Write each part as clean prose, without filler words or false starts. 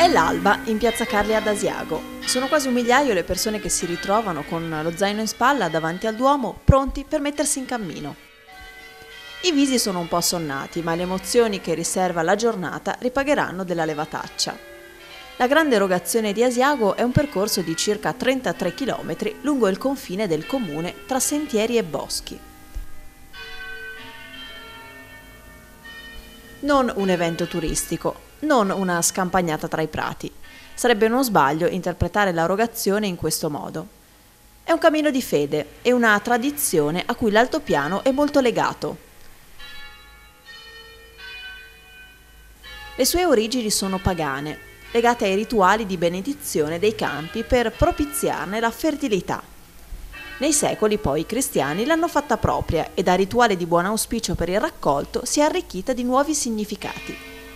È l'alba in piazza Carli ad Asiago. Sono quasi un migliaio le persone che si ritrovano con lo zaino in spalla davanti al Duomo, pronti per mettersi in cammino. I visi sono un po' assonnati, ma le emozioni che riserva la giornata ripagheranno della levataccia. La grande erogazione di Asiago è un percorso di circa 33 km lungo il confine del comune tra sentieri e boschi. Non un evento turistico, non una scampagnata tra i prati. Sarebbe uno sbaglio interpretare l'erogazione in questo modo. È un cammino di fede e una tradizione a cui l'altopiano è molto legato. Le sue origini sono pagane, legate ai rituali di benedizione dei campi per propiziarne la fertilità. Nei secoli poi i cristiani l'hanno fatta propria e da rituale di buon auspicio per il raccolto si è arricchita di nuovi significati.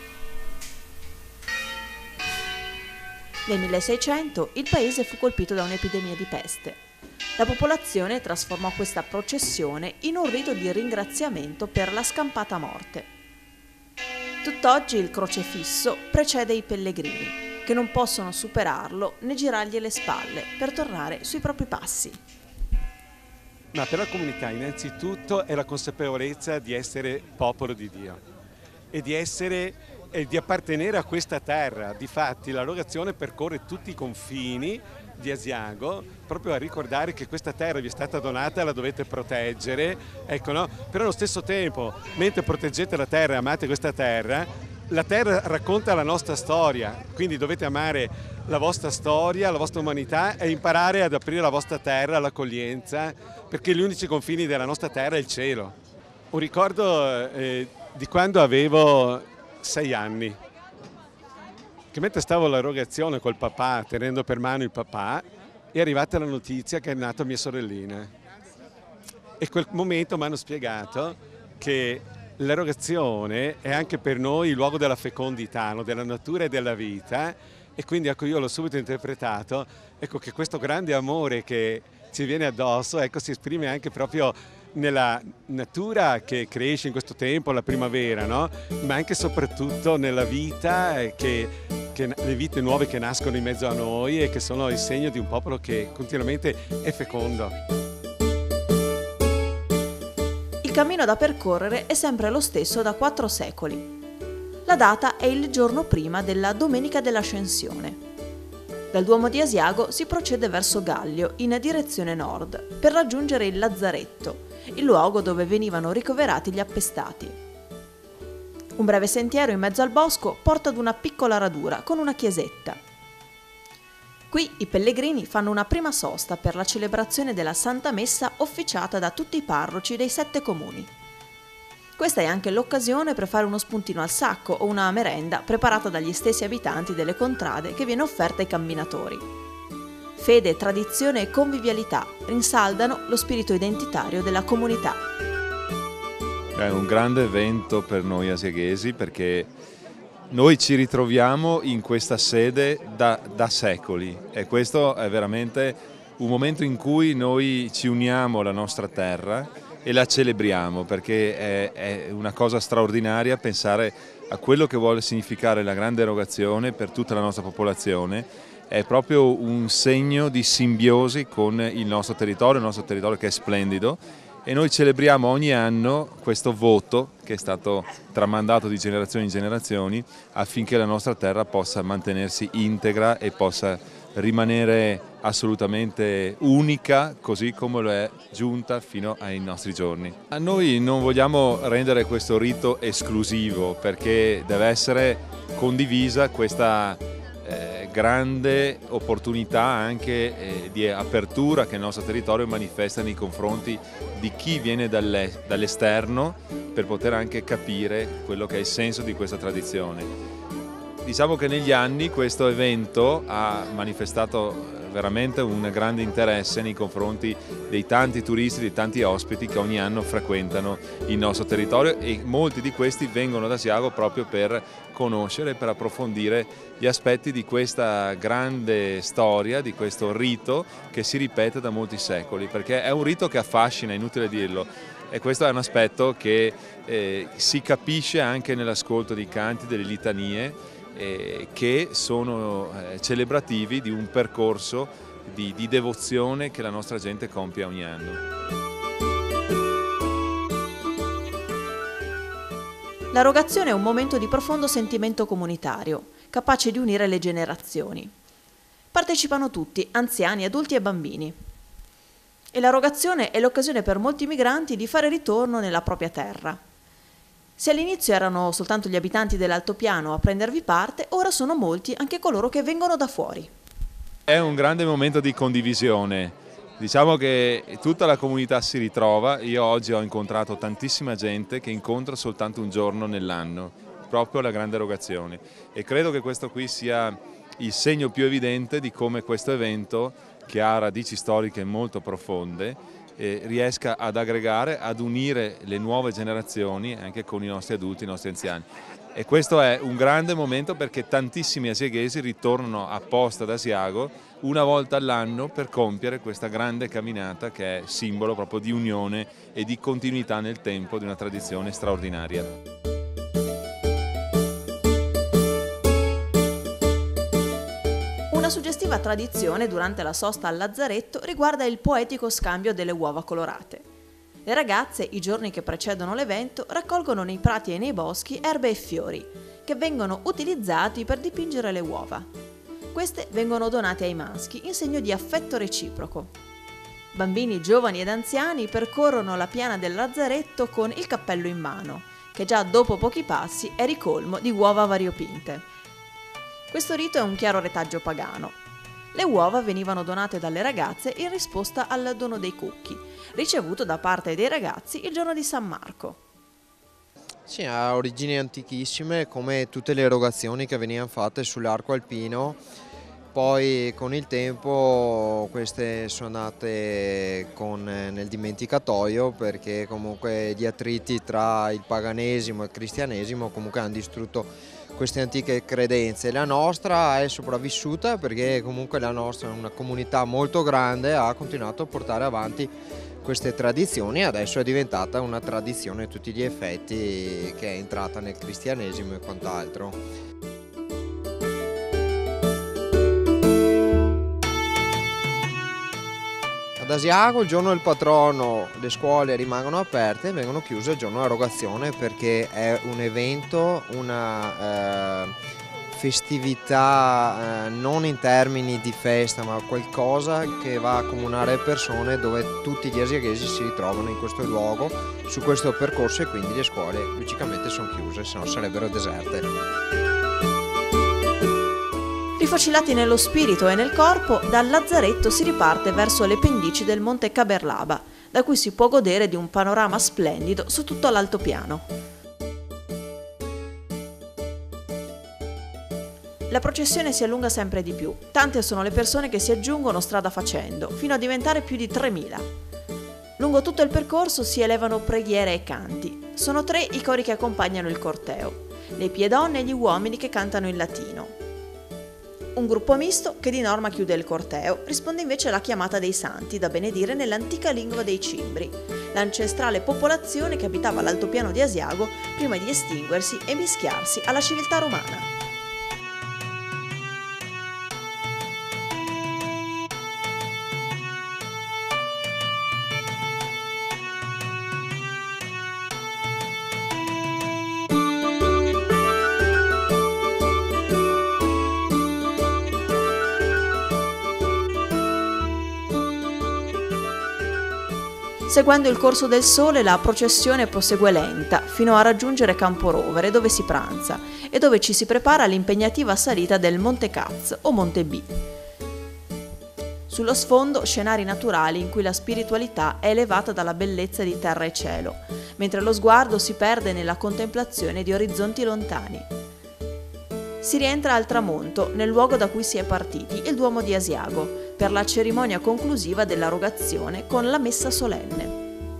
Nel 1600 il paese fu colpito da un'epidemia di peste. La popolazione trasformò questa processione in un rito di ringraziamento per la scampata morte. Tutt'oggi il crocefisso precede i pellegrini, che non possono superarlo né girargli le spalle per tornare sui propri passi. Ma per la comunità innanzitutto è la consapevolezza di essere popolo di Dio e di appartenere a questa terra. Difatti l'erogazione percorre tutti i confini di Asiago proprio a ricordare che questa terra vi è stata donata e la dovete proteggere, ecco, no? Però allo stesso tempo, mentre proteggete la terra e amate questa terra, la terra racconta la nostra storia, quindi dovete amare la vostra storia, la vostra umanità e imparare ad aprire la vostra terra all'accoglienza, perché gli unici confini della nostra terra è il cielo. Un ricordo di quando avevo 6 anni, che mentre stavo all'erogazione col papà, tenendo per mano il papà, è arrivata la notizia che è nata mia sorellina. E in quel momento mi hanno spiegato che l'erogazione è anche per noi il luogo della fecondità, no? Della natura e della vita, e quindi ecco, io l'ho subito interpretato, ecco, che questo grande amore che ci viene addosso, ecco, si esprime anche proprio nella natura che cresce in questo tempo, la primavera, no? Ma anche e soprattutto nella vita, le vite nuove che nascono in mezzo a noi e che sono il segno di un popolo che continuamente è fecondo. Il cammino da percorrere è sempre lo stesso da 4 secoli. La data è il giorno prima della Domenica dell'Ascensione. Dal Duomo di Asiago si procede verso Gallio in direzione nord per raggiungere il Lazzaretto, il luogo dove venivano ricoverati gli appestati. Un breve sentiero in mezzo al bosco porta ad una piccola radura con una chiesetta. Qui i pellegrini fanno una prima sosta per la celebrazione della Santa Messa officiata da tutti i parroci dei 7 comuni. Questa è anche l'occasione per fare uno spuntino al sacco o una merenda preparata dagli stessi abitanti delle contrade che viene offerta ai camminatori. Fede, tradizione e convivialità rinsaldano lo spirito identitario della comunità. È un grande evento per noi asiaghesi perché noi ci ritroviamo in questa sede da secoli e questo è veramente un momento in cui noi ci uniamo alla nostra terra e la celebriamo, perché è una cosa straordinaria pensare a quello che vuole significare la grande erogazione per tutta la nostra popolazione. È proprio un segno di simbiosi con il nostro territorio che è splendido, e noi celebriamo ogni anno questo voto che è stato tramandato di generazioni in generazioni affinché la nostra terra possa mantenersi integra e possa rimanere assolutamente unica, così come lo è giunta fino ai nostri giorni. A noi non vogliamo rendere questo rito esclusivo, perché deve essere condivisa questa grande opportunità anche di apertura che il nostro territorio manifesta nei confronti di chi viene dall'esterno, per poter anche capire quello che è il senso di questa tradizione. Diciamo che negli anni questo evento ha manifestato veramente un grande interesse nei confronti dei tanti turisti, dei tanti ospiti che ogni anno frequentano il nostro territorio, e molti di questi vengono da Asiago proprio per conoscere, per approfondire gli aspetti di questa grande storia, di questo rito che si ripete da molti secoli, perché è un rito che affascina, è inutile dirlo. E questo è un aspetto che si capisce anche nell'ascolto dei canti, delle litanie, che sono celebrativi di un percorso di devozione che la nostra gente compie ogni anno. La rogazione è un momento di profondo sentimento comunitario, capace di unire le generazioni. Partecipano tutti, anziani, adulti e bambini. E la rogazione è l'occasione per molti migranti di fare ritorno nella propria terra. Se all'inizio erano soltanto gli abitanti dell'altopiano a prendervi parte, ora sono molti anche coloro che vengono da fuori. È un grande momento di condivisione. Diciamo che tutta la comunità si ritrova. Io oggi ho incontrato tantissima gente che incontro soltanto un giorno nell'anno, proprio la grande rogazione. E credo che questo qui sia il segno più evidente di come questo evento, che ha radici storiche molto profonde, riesca ad aggregare, ad unire le nuove generazioni anche con i nostri adulti, i nostri anziani. E questo è un grande momento perché tantissimi asieghesi ritornano apposta da Asiago una volta all'anno per compiere questa grande camminata che è simbolo proprio di unione e di continuità nel tempo di una tradizione straordinaria. Una suggestiva tradizione durante la sosta al lazzaretto riguarda il poetico scambio delle uova colorate. Le ragazze, i giorni che precedono l'evento, raccolgono nei prati e nei boschi erbe e fiori, che vengono utilizzati per dipingere le uova. Queste vengono donate ai maschi in segno di affetto reciproco. Bambini, giovani ed anziani percorrono la piana del lazzaretto con il cappello in mano, che già dopo pochi passi è ricolmo di uova variopinte. Questo rito è un chiaro retaggio pagano. Le uova venivano donate dalle ragazze in risposta al dono dei cucchi, ricevuto da parte dei ragazzi il giorno di San Marco. Sì, ha origini antichissime, come tutte le erogazioni che venivano fatte sull'arco alpino. Poi con il tempo queste sono andate nel dimenticatoio, perché comunque gli attriti tra il paganesimo e il cristianesimo comunque hanno distrutto queste antiche credenze. La nostra è sopravvissuta perché comunque la nostra è una comunità molto grande, ha continuato a portare avanti queste tradizioni e adesso è diventata una tradizione a tutti gli effetti, che è entrata nel cristianesimo e quant'altro. Ad Asiago il giorno del patrono le scuole rimangono aperte e vengono chiuse il giorno dell'erogazione, perché è un evento, una festività non in termini di festa, ma qualcosa che va a accomunare persone, dove tutti gli asieghesi si ritrovano in questo luogo, su questo percorso, e quindi le scuole logicamente sono chiuse, se no sarebbero deserte. Rifocillati nello spirito e nel corpo, dal lazzaretto si riparte verso le pendici del Monte Caberlaba, da cui si può godere di un panorama splendido su tutto l'altopiano. La processione si allunga sempre di più, tante sono le persone che si aggiungono strada facendo, fino a diventare più di 3.000. Lungo tutto il percorso si elevano preghiere e canti. Sono 3 i cori che accompagnano il corteo, le pie donne e gli uomini che cantano in latino. Un gruppo misto che di norma chiude il corteo risponde invece alla chiamata dei santi da benedire nell'antica lingua dei Cimbri, l'ancestrale popolazione che abitava l'altopiano di Asiago prima di estinguersi e mischiarsi alla civiltà romana. Seguendo il corso del sole, la processione prosegue lenta fino a raggiungere Camporovere, dove si pranza e dove ci si prepara all'impegnativa salita del Monte Caz o Monte B. Sullo sfondo scenari naturali in cui la spiritualità è elevata dalla bellezza di terra e cielo, mentre lo sguardo si perde nella contemplazione di orizzonti lontani. Si rientra al tramonto, nel luogo da cui si è partiti, il Duomo di Asiago, per la cerimonia conclusiva della rogazione con la messa solenne.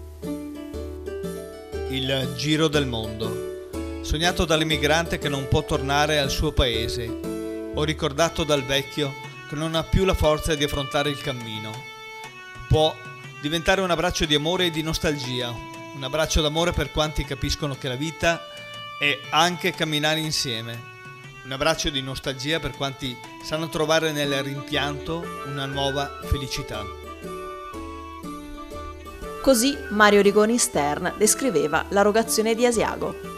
Il giro del mondo, sognato dall'emigrante che non può tornare al suo paese, o ricordato dal vecchio che non ha più la forza di affrontare il cammino. Può diventare un abbraccio di amore e di nostalgia, Un abbraccio d'amore per quanti capiscono che la vita è anche camminare insieme. Un abbraccio di nostalgia per quanti sanno trovare nel rimpianto una nuova felicità. Così Mario Rigoni Stern descriveva la rogazione di Asiago.